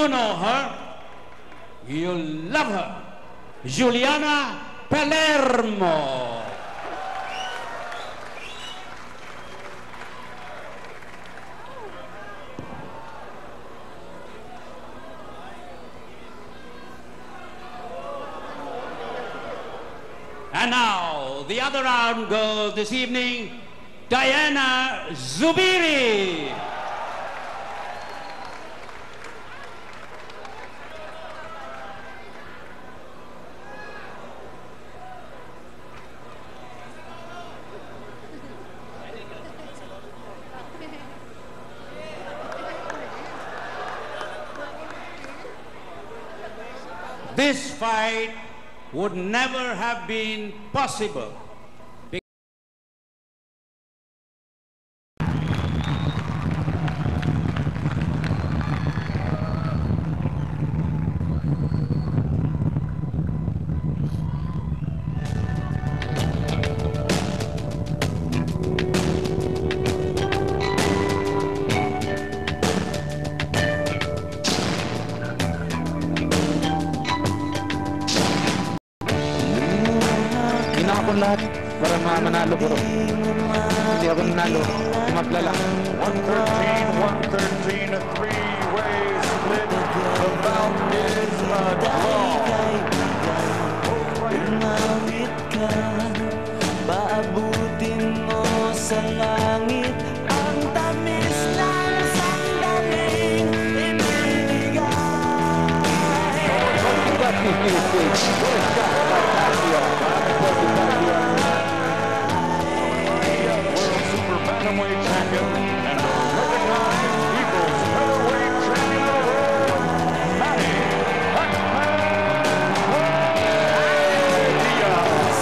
You know her. You love her. Juliana Palermo. And now, the other armed girl this evening, Diana Zubiri. This fight would never have been possible. Lahat para manalo ko. Hindi ako nanalo. Magla lang. 113, a three-way split. The bout is a draw. Umawit ka, paabutin mo sa langit ang tamis ng sandaling ibibigay. Bantamweight champion and the recognized People's Featherweight champion of the world, Manny Diaz.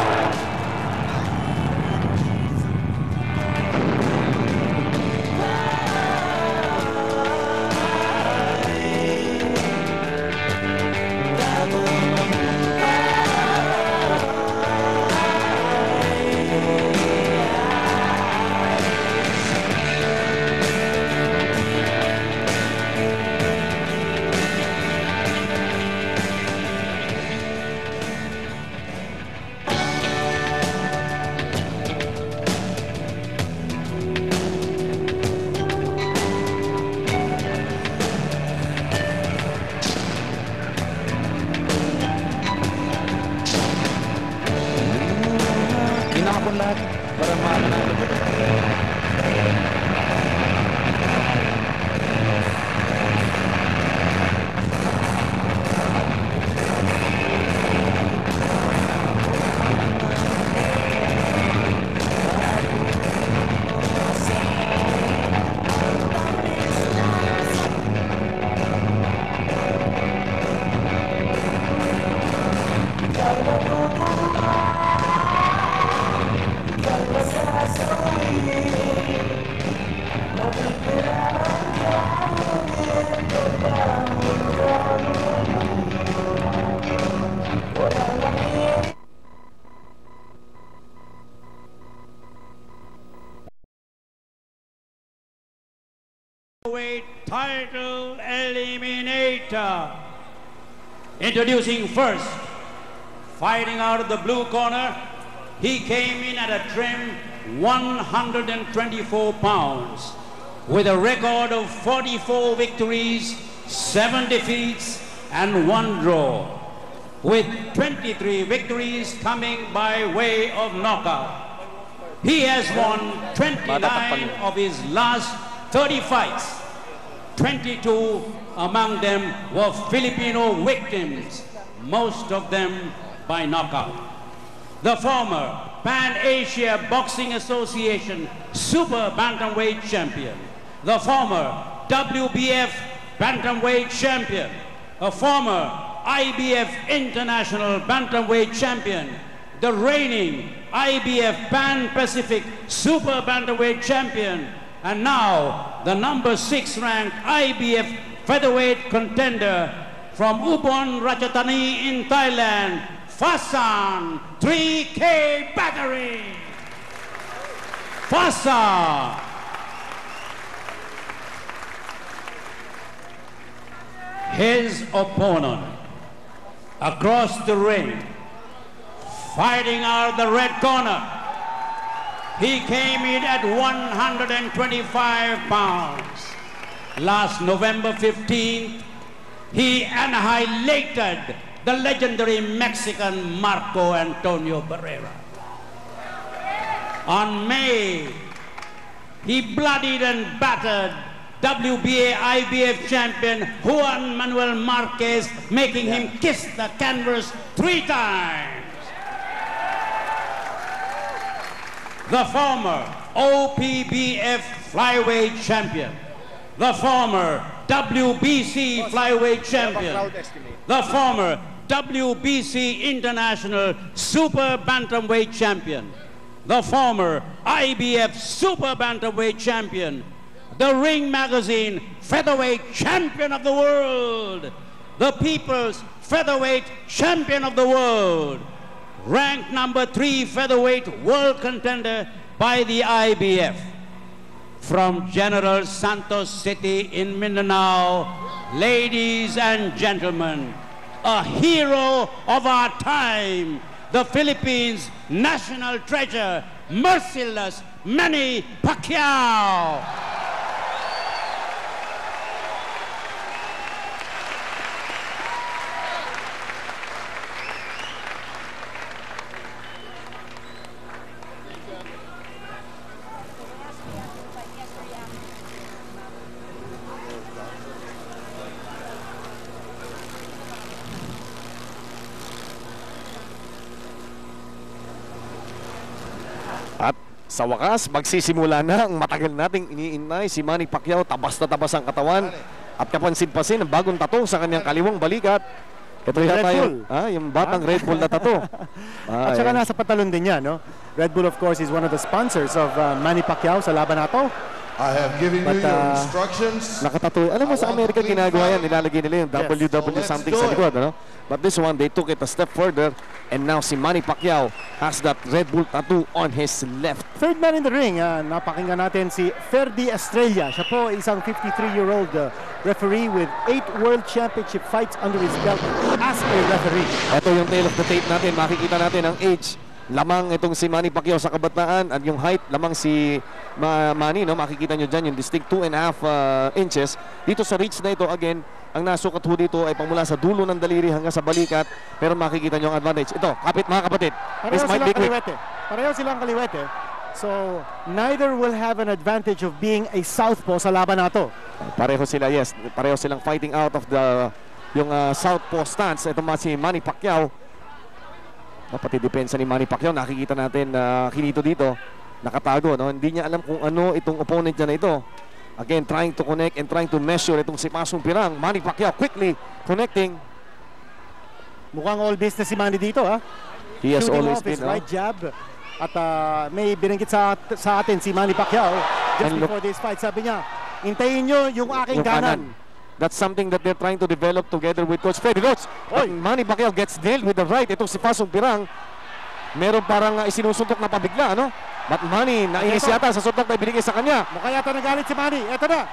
Kinakapon lahat para manalo ko. Title Eliminator. Introducing first, fighting out of the blue corner, he came in at a trim 124 pounds with a record of 44 victories, 7 defeats and 1 draw, with 23 victories coming by way of knockout. He has won 29 of his last 30 fights. 22 among them were Filipino victims, most of them by knockout. The former Pan-Asia Boxing Association Super Bantamweight Champion, the former WBF Bantamweight Champion, a former IBF International Bantamweight Champion, the reigning IBF Pan-Pacific Super Bantamweight Champion, and now the number 6 ranked IBF featherweight contender from Ubon Ratchathani in Thailand, Fasan 3K Battery. Fasan. his opponent across the ring, fighting out the red corner. He came in at 125 pounds. Last November 15th, he annihilated the legendary Mexican Marco Antonio Barrera. On May, he bloodied and battered WBA IBF champion Juan Manuel Marquez, making him kiss the canvas 3 times. The former OPBF flyweight champion, the former WBC flyweight champion, the former WBC International Super Bantamweight champion, the former IBF Super Bantamweight champion, the Ring Magazine Featherweight Champion of the World, the People's Featherweight Champion of the World, ranked number 3 featherweight world contender by the IBF. From General Santos City in Mindanao, ladies and gentlemen, a hero of our time, the Philippines' national treasure, merciless Manny Pacquiao. At sa wakas, magsisimula na ang matagal nating iniinay si Manny Pacquiao. Tabas na tabas ang katawan at kapansin-pansin ang bagong tattoo sa kanyang kaliwang balikat. Ito yata yung batang Red Bull na tattoo. At saka nasa patalon din yan, no? Red Bull, of course, is one of the sponsors of Manny Pacquiao sa laban na to. I have given you your instructions. Nakatattoo. Alam mo, sa Amerika ginagawa yan. Nilalagay nila yung WW something sa likod, ano? But this one, they took it a step further. And now si Manny Pacquiao has that Red Bull tattoo on his left. Third man in the ring, napakinggan natin si Ferdy Estrella. Siya po isang 53-year-old referee with 8 World Championship fights under his belt as a referee. Ito yung tail of the tape natin. Makikita natin ang age. Lamang itong si Manny Pacquiao sa kabataan at yung height lamang si Manny, no? Makikita nyo dyan yung distinct 2.5 inches. Dito sa reach na ito, again, ang nasukat ho dito ay pamula sa dulo ng daliri hanggang sa balikat. Pero makikita nyo ang advantage. Ito, kapit mga kapatid. This might be quick. Pareho silang kaliwete. So, neither will have an advantage of being a southpaw sa laban na to. Pareho sila, yes. Pareho silang fighting out of the yung southpaw stance. Ito si Manny Pacquiao. Pati depensa ni Manny Pacquiao, nakikita natin kinito dito, nakatago, no? Hindi niya alam kung ano itong opponent niya na ito. Again, trying to connect and trying to measure itong si Pasong Pirang. Manny Pacquiao quickly connecting. Mukhang all business si Manny dito, ha? He has shooting always off his been, right jab. At may binanggit sa atin si Manny Pacquiao just before this fight. Sabi niya, hintayin nyo yung aking kanan. That's something that they're trying to develop together with Coach Freddy Roach. Manny Pacquiao gets nailed with the right. Itong si Pasong Pirang, meron parang isinusuntok na pabigla, no? But Manny, nainis yata sa suntok na ibinigay sa kanya. Mukha yata nagalit si Manny. Ito na.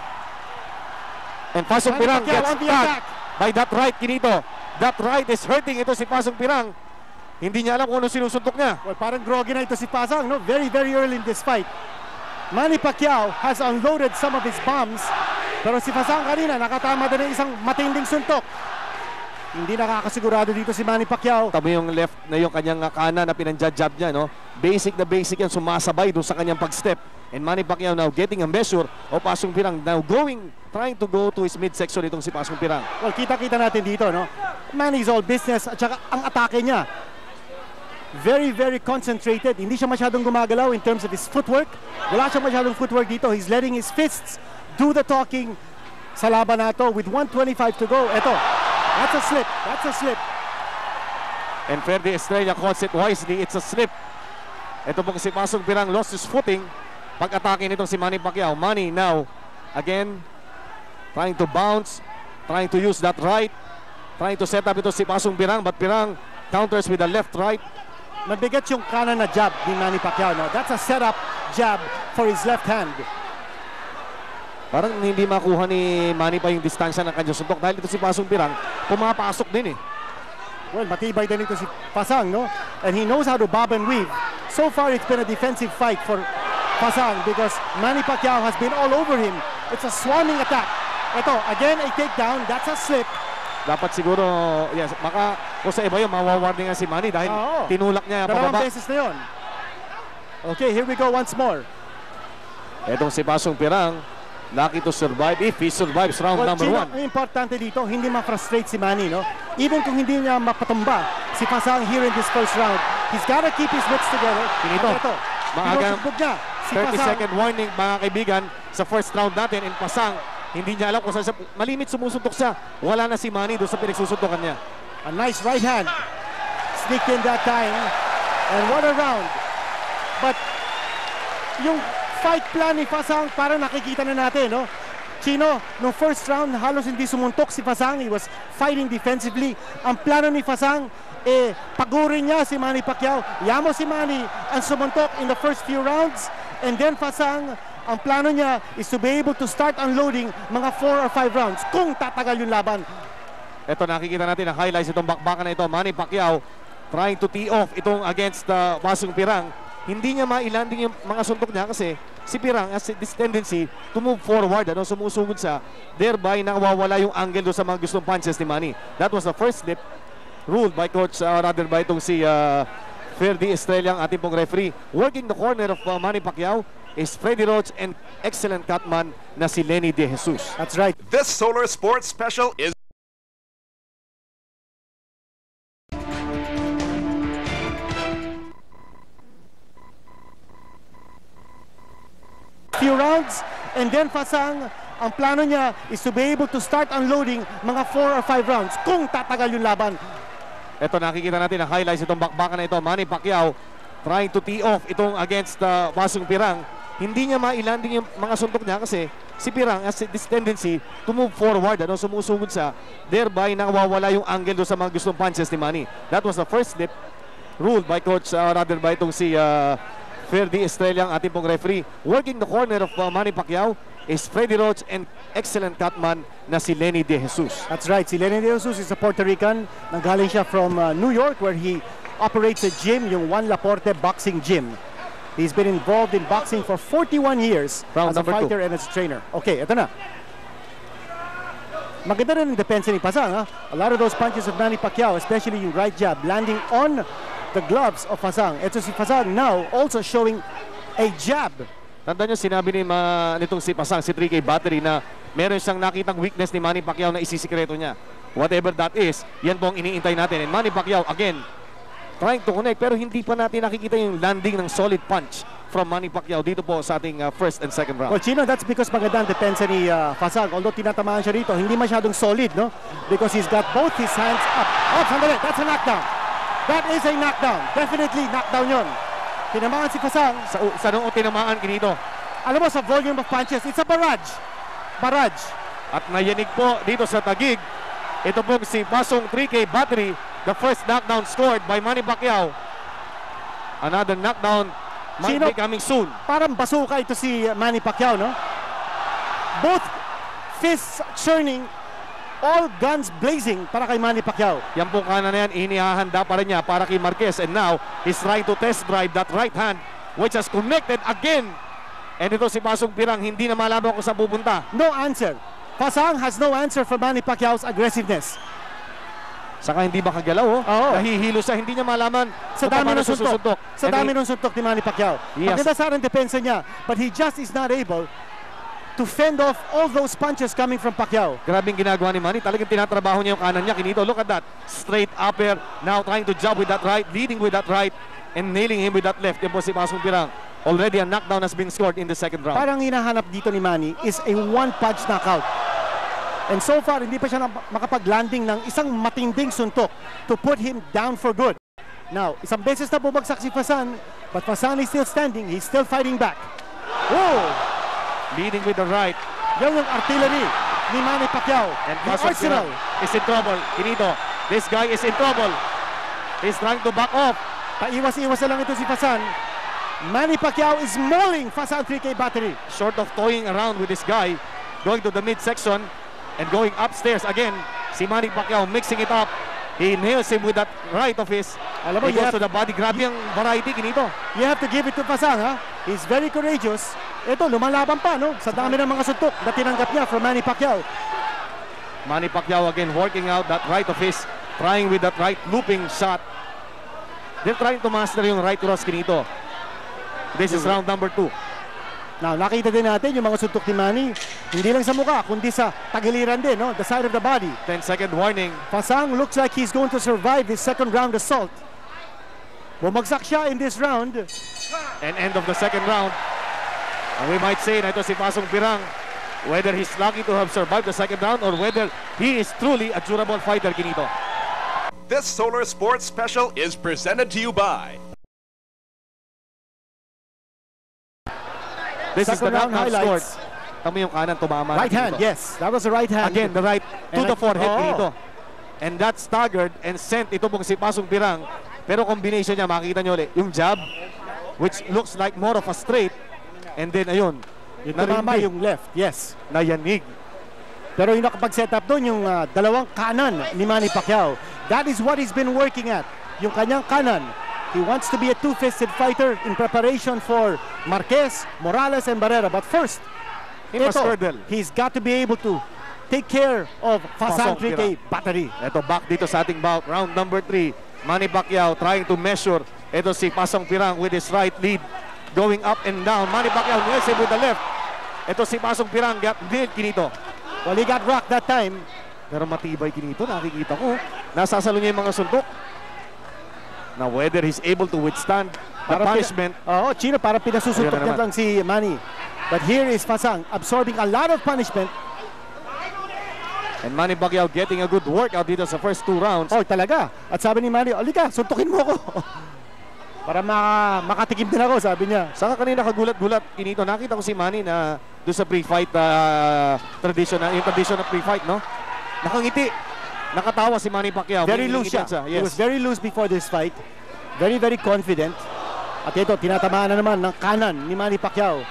And Pasong Pirang gets tagged by that right, Kinito. That right is hurting ito si Pasong Pirang. Hindi niya alam kung ano sinusuntok niya. Well, parang groggy na ito si Pasang, no? Very, very early in this fight. Manny Pacquiao has unloaded some of his bombs. Pero si Pasang kanina nakatama din ng isang matinding suntok. Hindi nakakasigurado dito si Manny Pacquiao. Tama yung left na yung kanyang kanan na pinanjab niya, no? Basic na basic yan, sumasabay doon sa kanyang pag-step. And Manny Pacquiao now getting a measure of Pasong Pirang, now trying to go to his midsection itong si Pasong Pirang. Well, kita-kita natin dito, no? Manny's all business at saka ang atake niya. Very, very concentrated. Hindi siya masyadong gumagalaw in terms of his footwork. Wala siya masyadong footwork dito. He's letting his fists do the talking sa laban na to with 1:25 to go. Ito, that's a slip. That's a slip. And Ferdy Estrella calls it wisely. It's a slip. Ito po si Pasong Pirang lost his footing pag-atake nitong si Manny Pacquiao. Manny now, again, trying to bounce, trying to use that right, trying to set up ito si Pasong Pirang, but Pirang counters with the left-right. Mabigat yung kanan na jab ni Manny Pacquiao. No? That's a setup jab for his left hand. Parang hindi makuha ni Manny pa yung distansya ng kanyang suntok dahil ito si Pasong Pirang pumapasok din eh. Well, matibay din ito si Pasang, no? And he knows how to bob and weave. So far, it's been a defensive fight for Pasang because Manny Pacquiao has been all over him. It's a swarming attack. Ito, again, a takedown. That's a slip. Dapat siguro, yes, baka kung sa iba yun, mawawarning nga si Manny dahil tinulak niya Dalawang pababa. beses na yun. Okay, here we go once more. Etong si Pasong Pirang, lucky to survive if he survives round number Chino, 1. ang importante dito, hindi ma-frustrate si Manny, no? Even kung hindi niya mapatumba si Pasang here in this first round, he's gotta keep his wits together. Pinito. At ito, Maagang pinusugbog niya si 30-second warning mga kaibigan sa first round natin in Pasang. Hindi niya alam kung saan siya, malimit sumusuntok siya. Wala na si Manny doon sa pinagsusuntokan niya. A nice right hand. Sneaked in that time. And what a round. But yung fight plan ni Pasang, parang nakikita na natin, no? Chino, no first round, halos hindi sumuntok si Pasang. He was fighting defensively. Ang plano ni Pasang, pagurin niya si Manny Pacquiao. Yamo si Manny ang sumuntok in the first few rounds. And then Pasang, ang plano niya is to be able to start unloading mga 4 or 5 rounds kung tatagal yung laban. Ito nakikita natin ang highlights itong bakbakan na ito. Manny Pacquiao trying to tee off itong against Pasong Pirang. Hindi niya mailanding yung mga suntok niya kasi si Pirang has this tendency to move forward, sumusugod sa thereby nawawala yung angle doon sa mga gustong punches ni Manny. That was the first slip ruled by coach, rather by itong si Ferdy Estrella, ang ating pong referee. Working the corner of Manny Pacquiao is Freddy Roach and excellent cutman na si Lenny De Jesus. That's right. This Solar Sports Special is few rounds, and then Pasang, ang plano niya is to be able to start unloading mga 4 or 5 rounds kung tatagal yung laban. Ito nakikita natin ang highlights itong bakbakan na ito. Manny Pacquiao trying to tee off itong against Pasong Pirang. Hindi niya mailanding yung mga suntok niya kasi si Pirang has this tendency to move forward, sumusugod sa thereby nawawala yung angle doon sa mga gustong punches ni Manny. That was the first slip ruled by coach, rather by itong si Ferdy Estrella, ang ating pong referee. Working the corner of Manny Pacquiao is Freddy Roach and excellent cutman na si Lenny De Jesus. That's right. Si Lenny De Jesus is a Puerto Rican. Nanggaling siya from New York where he operates a gym, yung Juan Laporte Boxing Gym. He's been involved in boxing for 41 years Round as a number fighter 2. and as a trainer. Okay, ito na. Maganda rin ang depensa ni Pasang, ha? A lot of those punches of Manny Pacquiao, especially yung right jab, landing on the gloves of Pasang. Ito si Pasang now also showing a jab. Tandaan nyo, sinabi nitong si Pasang, si 3K Battery, na meron siyang nakitang weakness ni Manny Pacquiao na isisikreto niya. Whatever that is, yan po ang iniintay natin. And Manny Pacquiao, again, trying to connect, pero hindi pa natin nakikita yung landing ng solid punch from Manny Pacquiao dito po sa ating first and second round. Well, Chino, that's because maganda ang depensa ni Pasang. Although tinatamaan siya rito, hindi masyadong solid, no? Because he's got both his hands up. Oh, sandali, that's a knockdown. That is a knockdown. Definitely knockdown yun. Tinamaan si Pasang. Sa noong tinamaan kinito. Alam mo, sa volume of punches, it's a barrage. Barrage. At nayanig po dito sa Taguig. Ito po si Pasong 3K Battery. The first knockdown scored by Manny Pacquiao. Another knockdown might be coming soon. Parang basuka ito si Manny Pacquiao, no? Both fists churning, all guns blazing para kay Manny Pacquiao. Yan pong kanan na yan, inihahanda pa rin niya para kay Marquez. And now, he's trying to test drive that right hand which has connected again. And ito si Pasong Pirang, hindi na malaman kung saan pupunta. No answer. Pasang has no answer for Manny Pacquiao's aggressiveness. Saka hindi makagalaw, oh. Oo. Nahihilo siya, hindi niya malaman Sa kung dami paano ng suntok. susuntok. Sa dami ng suntok ni Manny Pacquiao. Yes. Maganda sa rin depensa niya, but he just is not able to fend off all those punches coming from Pacquiao. Grabing ginagawa ni Manny. Talagang tinatrabaho niya yung kanan niya. Kinito, look at that. Straight upper. Now trying to jab with that right. Leading with that right. And nailing him with that left. Yan po si Pasong Pirang. Already a knockdown has been scored in the second round. Parang hinahanap dito ni Manny is a one-punch knockout. And so far, hindi pa siya makapag-landing ng isang matinding suntok to put him down for good. Now, isang beses na bumagsak si Pasang, but Pasang is still standing. He's still fighting back. Whoa! Leading with the right. Yan yung artillery ni Manny Pacquiao. And The Pasong arsenal. Pirang is in trouble. Kinito, this guy is in trouble. He's trying to back off. Paiwas-iwas na lang ito si Pasang. Manny Pacquiao is mauling Pasang 3K Battery. Short of toying around with this guy, going to the midsection and going upstairs again. Si Manny Pacquiao mixing it up. He nails him with that right of his. Alam mo, He goes to the body. Grabe ang variety, Kinito. You have to give it to Fasang, ha? He's very courageous. Ito, lumalaban pa, no? Sa dami ng mga suntok na tinanggap niya from Manny Pacquiao. Manny Pacquiao again working out that right of his, trying with that right looping shot. They're trying to master yung right cross, Kinito. This is round number 2. Now, nakita din natin yung mga suntok ni Manny, hindi lang sa mukha, kundi sa tagiliran din, no? The side of the body. 10-second warning. Fasang looks like he's going to survive this second round assault. Bumagsak siya in this round. And end of the second round. And we might say na ito si Pasong Pirang, whether he's lucky to have survived the second round or whether he is truly a durable fighter, Kinito. This Solar Sports Special is presented to you by This is the Second round knockout scored. highlights. Tama yung kanan, tumama. Right hand, yes. That was the right hand. Again, the right to And the forehead, oh. Kinito. And that staggered and sent ito pong si Pasong Pirang. Pero combination niya, makikita nyo ulit, yung jab, which looks like more of a straight. And then, ayun, Yung tumama narindi, yung left, yes. nayanig. Pero yung nakapag-set up doon, yung dalawang kanan ni Manny Pacquiao. That is what he's been working at. Yung kanyang kanan. He wants to be a two-fisted fighter in preparation for Marquez, Morales, and Barrera. But first, He must ito, hurdle. he's got to be able to take care of Fasang Pasong 3K battery. Ito, back dito sa ating bout. Round number 3. Manny Pacquiao trying to measure. Ito si Pasong Pirang with his right lead. Going up and down. Manny Pacquiao nails him with the left. Ito si Pasong Pirang. Got nailed, Kinito. Well, he got rocked that time. Pero matibay, Kinito. Nakikita ko. Nasasalo niya yung mga suntok. Now, whether he's able to withstand the punishment. Oo, Chino, para pinasusuntok Ayun na niya naman. lang si Manny. But here is Fasang absorbing a lot of punishment. And Manny Pacquiao getting a good workout dito sa first 2 rounds. Oh, talaga. At sabi ni Manny, alika, suntukin mo ako. Para makatikim din ako, sabi niya. Saka kanina kagulat-gulat, Kinito, nakita ko si Manny na doon sa pre-fight yung traditional pre-fight, no? Nakangiti. Nakatawa si Manny Pacquiao. Very May loose siya. ngitian He was very loose before this fight. Very, very confident. At ito, tinatamaan na naman ng kanan ni Manny Pacquiao.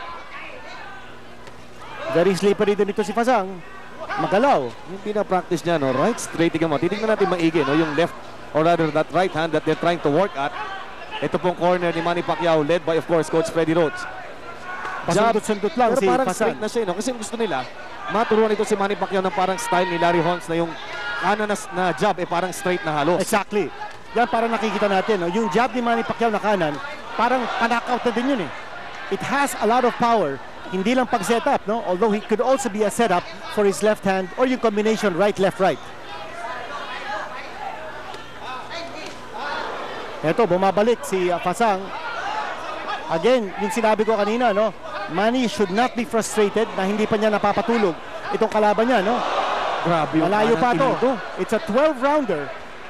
Very slippery din ito si Fasang. Magalaw. Yung pina-practice niya, no? Right straight, tingnan mo. Titignan natin maigi, no? Yung left, or rather that right hand that they're trying to work at. Ito pong corner ni Manny Pacquiao, led by, of course, Coach Freddie Rhodes. Pasundot-sundot lang Pero si parang Fasang. straight na siya, no? Kasi gusto nila, maturuan ito si Manny Pacquiao ng parang style ni Larry Holmes na yung kanan na jab, parang straight na halos. Exactly. Yan parang nakikita natin. No? Yung jab ni Manny Pacquiao na kanan, parang panakaut na din yun eh. It has a lot of power. Hindi lang pag-setup, no? Although he could also be a setup for his left hand or yung combination right, left, right. Ito, bumabalik si Fasang. Again, yung sinabi ko kanina, no? Manny should not be frustrated na hindi pa niya napapatulog itong kalaban niya, no? Grabe yung Malayo pa kanang to. It's a 12-rounder.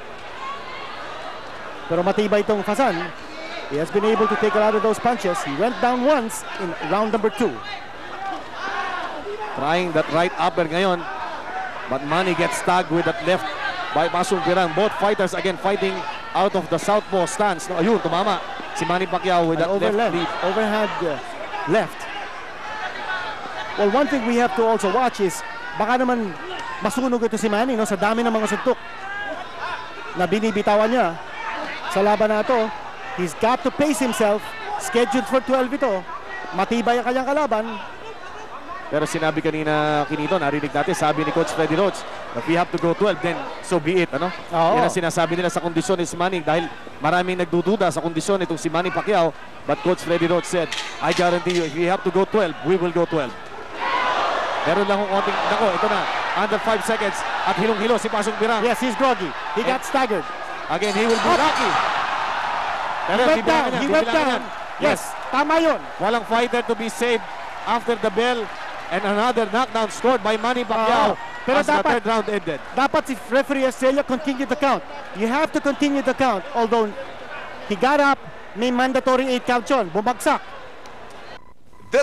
Pero matibay itong Fasang. He has been able to take a lot of those punches. He went down once in round number 2. Trying that right upper ngayon. But Manny gets tagged with that left by Pasong Pirang. Both fighters again fighting out of the southpaw stance. No, ayun, tumama si Manny Pacquiao with that left lead. Overhand left. Well, one thing we have to also watch is baka naman masunog ito si Manny, no, sa dami ng mga suntok na binibitawan niya sa laban na ito. He's got to pace himself. Scheduled for 12 ito. Matibay ang kanyang kalaban. Pero sinabi kanina, Kinito, narinig natin, sabi ni Coach Freddie Rhodes, if we have to go 12, then so be it. Ano? Oo. Yan ang sinasabi nila sa kondisyon ni si Manny dahil maraming nagdududa sa kondisyon itong si Manny Pacquiao. But Coach Freddie Rhodes said, I guarantee you, if we have to go 12, we will go 12. Meron lang kung konting, nako, ito na, under 5 seconds at hilong-hilo si Pasong Pirang. Yes, he's groggy. He got staggered. Again, he will be lucky. Pero He went down. bibilangan He niya, went bibilangan down. niya. Yes, tama yun. Walang fighter to be saved after the bell and another knockdown scored by Manny Pacquiao. Pero as the dapat- third round ended. Dapat si referee Estrella continue the count. You have to continue the count. Although he got up, may mandatory 8 count yun. Bumagsak. This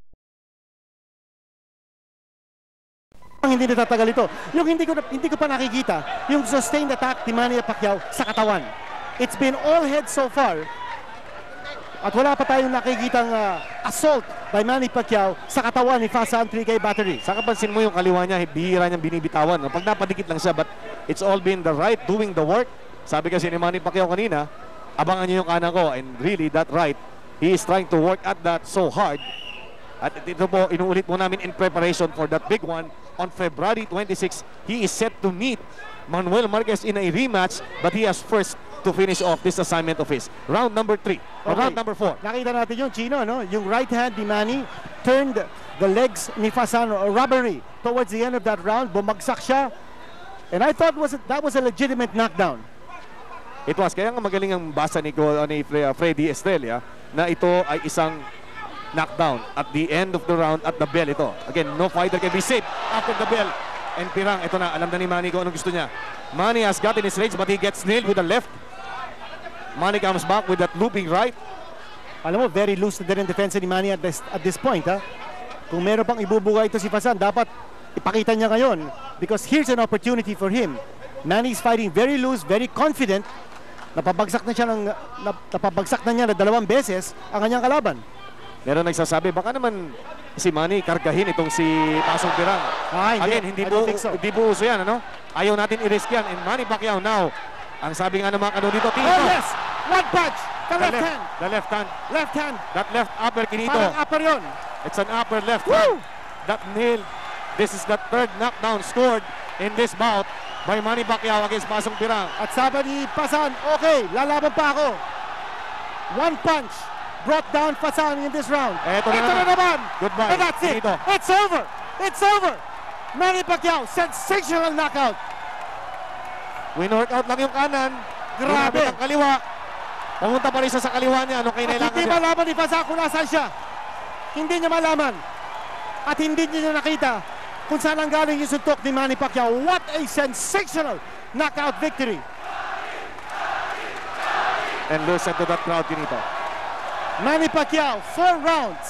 Hindi natatagal ito. Yung hindi ko pa nakikita, yung sustained attack ni Manny Pacquiao sa katawan. It's been all head so far. At wala pa tayong nakikitang assault by Manny Pacquiao sa katawan ni Fasan 3K Battery. Saka pansin mo yung kaliwa niya, bihira niyang binibitawan. Pag napadikit lang siya, but it's all been the right doing the work. Sabi kasi ni Manny Pacquiao kanina, abangan niyo yung kanan ko, and really that right, he is trying to work at that so hard. At ito po, inuulit po namin in preparation for that big one on February 26. He is set to meet Manuel Marquez in a rematch, but he has first to finish off this assignment of his. Round number 3, or round number 4. Nakita natin yung Chino, no? Yung right hand ni Manny turned the legs ni Fasan robbery towards the end of that round. Bumagsak siya. And I thought that was a legitimate knockdown. It was. Kaya nga magaling ang basa ni Freddy Estrella na ito ay isang knockdown at the end of the round at the bell ito. Again, no fighter can be safe after the bell. And Pirang, ito na, alam na ni Manny kung anong gusto niya. Manny has gotten his range but he gets nailed with the left. Manny comes back with that looping right. Alam mo, very loose na din ang defense ni Manny at this point. Ha? Kung meron pang ibubuga ito si Fasan, dapat ipakita niya ngayon because here's an opportunity for him. Manny is fighting very loose, very confident. Napabagsak na niya na 2 beses ang kanyang kalaban. Meron nagsasabi, baka naman si Manny kargahin itong si Pasong Pirang. Again, hindi po uso yan, ano? Ayaw natin i-risk yan. And Manny Pacquiao now, ang sabi nga ng mga dito, oh yes! One punch! The left hand! The left hand. Left hand! That left upper, Kinito. Parang upper yun. It's an upper left hand. That nailed. This is the 3rd knockdown scored in this bout by Manny Pacquiao against Pasong Pirang. At sabi ni Fasan, okay, lalaban pa ako. One punch brought down Fasan in this round. Ito na naman. Goodbye. And that's it. Kinito. It's over. It's over. Manny Pacquiao, sensational knockout. Win-workout lang yung kanan. Grabe. Ang kaliwa. Pumunta pa rin siya sa kaliwa niya. Ano kailangan hindi niya? malaman ni Fasan kung nasaan siya. Hindi niya malaman. At hindi niya nakita kung saan ang galing yung suntok ni Manny Pacquiao. What a sensational knockout victory. And listen to that crowd, Kinito. Manny Pacquiao, 4 rounds.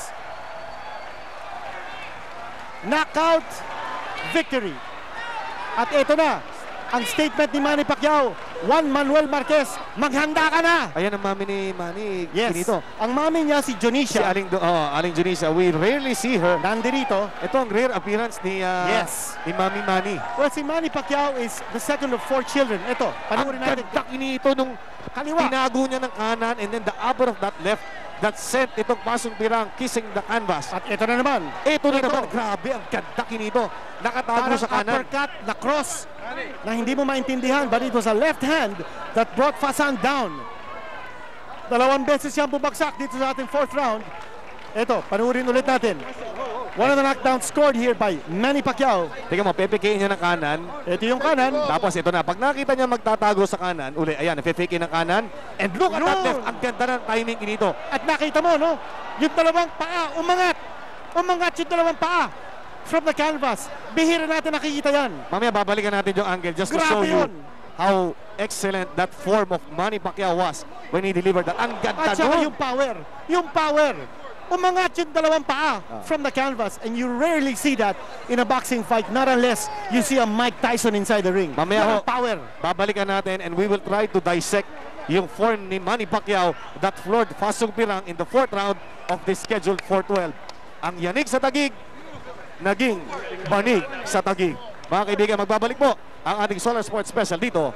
Knockout victory. At ito na, ang statement ni Manny Pacquiao. Juan Manuel Marquez, maghanda ka na. Ayan ang mami ni Manny. Yes. Kinito. Ang mami niya si Si Jonicia. Aling Jonicia. We rarely see her. Nandirito. Ito ang rare appearance ni ni Mami Manny. Well, si Manny Pacquiao is the second of 4 children. Ito, panuorin Ang natin. ganda Kinito nung Kaliwa. tinago niya ng kanan and then the upper of that left that sent itong Pasong Pirang kissing the canvas. At ito na naman. Ito na naman. Grabe, ang ganda Kinito. Nakatago Parang sa kanan. uppercut na cross na hindi mo maintindihan, but it was a left hand that brought Fasan down. 2 beses siyang bumagsak dito sa ating 4th round. Ito, panuorin ulit natin. One of the knockdowns scored here by Manny Pacquiao. Tingnan mo, pepekain niya ng kanan. Ito yung kanan. Tapos ito na, pag nakita niya magtatago sa kanan, uli, ayan, napepekain ng kanan. And look at that left. Ang ganda ng timing Kinito. At nakita mo, no? Yung 2 paa, umangat. Umangat yung 2 paa from the canvas. Bihira natin nakikita yan. Mamaya babalikan natin yung angle just to Grabe show you yun. how excellent that form of Manny Pacquiao was when he delivered that. Ang ganda At saka nun. yung power. Umangat yung 2 paa from the canvas, and you rarely see that in a boxing fight, not unless you see a Mike Tyson inside the ring. Mamaya ho, power. babalikan natin and we will try to dissect yung form ni Manny Pacquiao that floored Pasong Pirang in the 4th round of this scheduled 412. Ang yanig sa tagig, naging banig sa tagig. Mga kaibigan, magbabalik po ang ating Solar Sports Special dito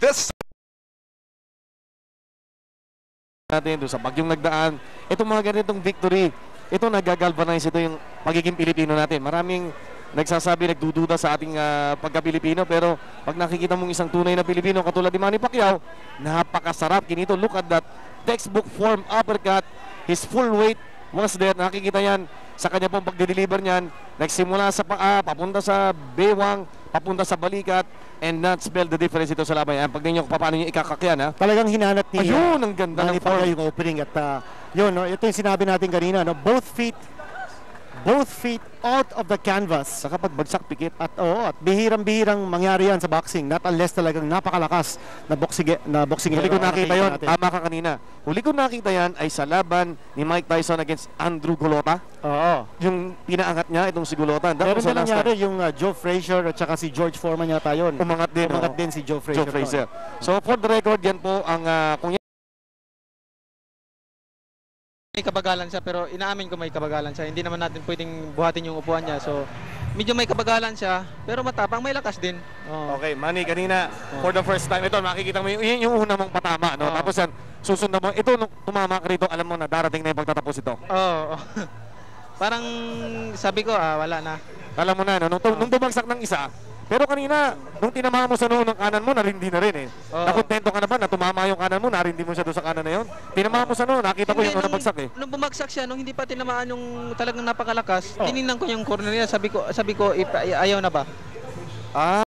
This natin doon sa bagyong nagdaan. Itong mga ganitong victory, ito nagagalvanize ito yung pagiging Pilipino natin. Maraming nagsasabi, nagdududa sa ating pagka-Pilipino, pero pag nakikita mong isang tunay na Pilipino katulad ni Manny Pacquiao, napakasarap kinito. Look at that textbook form uppercut. His full weight was there. Nakikita yan sa kanya pong pagde-deliver niyan. Nagsimula sa paa, papunta sa bewang, papunta sa balikat, and not spell the difference ito sa laban. Pag ninyo paano nyo ikakakyan, ha? Talagang hinanap ni Ayun, ang ganda ng Manny Pacquiao yung opening at yun, no, ito yung sinabi natin kanina, no, both feet out of the canvas. Sa kapag bagsak pikit. At at bihirang-bihirang mangyari yan sa boxing, not unless talagang napakalakas na boxing. Huli ko nakita yon, tama ka kanina. Huli ko nakita yan ay sa laban ni Mike Tyson against Andrew Golota. Oo. Yung pinaangat niya itong si Golota. Meron din nangyari yung Joe Frazier at saka si George Foreman yata yun. Umangat din Si Joe Frazier. So for the record, yan po ang kung May kabagalan siya, pero inaamin ko may kabagalan siya. Hindi naman natin pwedeng buhatin yung upuan niya. So, medyo may kabagalan siya, pero matapang, may lakas din. Okay, Manny, kanina, for the first time, ito, makikita mo yung una mong patama, no? Tapos yan, susunod mo, ito, nung tumama ka rito, alam mo na darating na yung pagtatapos ito. Oo. Parang sabi ko, wala na. Alam mo na, no? Nung bumagsak ng isa, pero kanina, nung tinama mo sa noo ng kanan mo, narindi na rin eh. Nakontento ka na ba na tumama yung kanan mo, narindi mo siya doon sa kanan na yun? Tinama mo sa noo, nakita ko yung unang bagsak eh. Nung bumagsak siya, nung hindi pa tinamaan yung talagang napakalakas, tinignan ko yung corner niya, sabi ko, ayaw na ba?